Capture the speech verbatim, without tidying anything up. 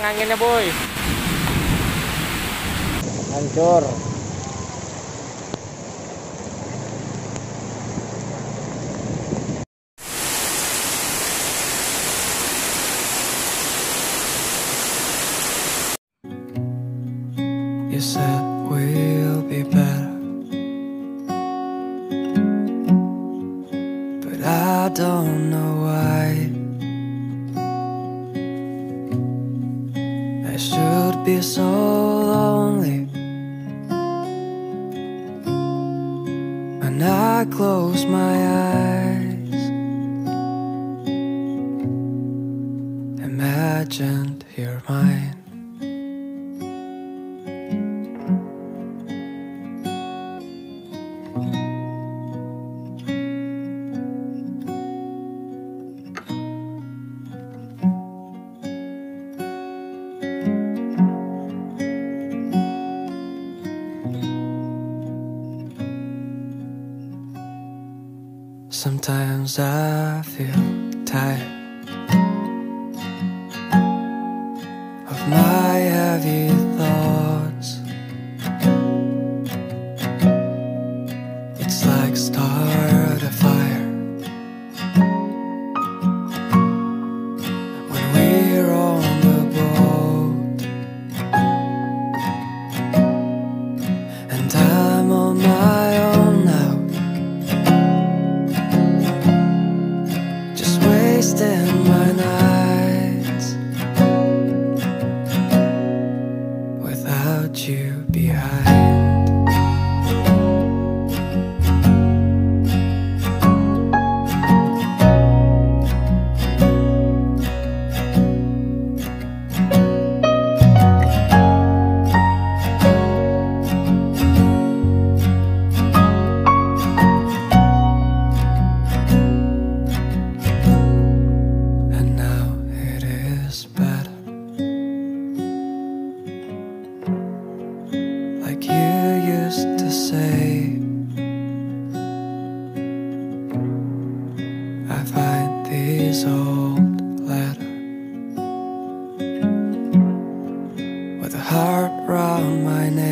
anginnya boy. Hancur. You said we'll be better, but I don't know why. I should be so lonely when I close my eyes. Imagined you're mine. Sometimes I feel tired of my heavy thoughts. It's like start a fire when we're on the boat, and I'm on my own now, wasting my nights without you behind. Like you used to say, I find these old letters with a heart round my neck.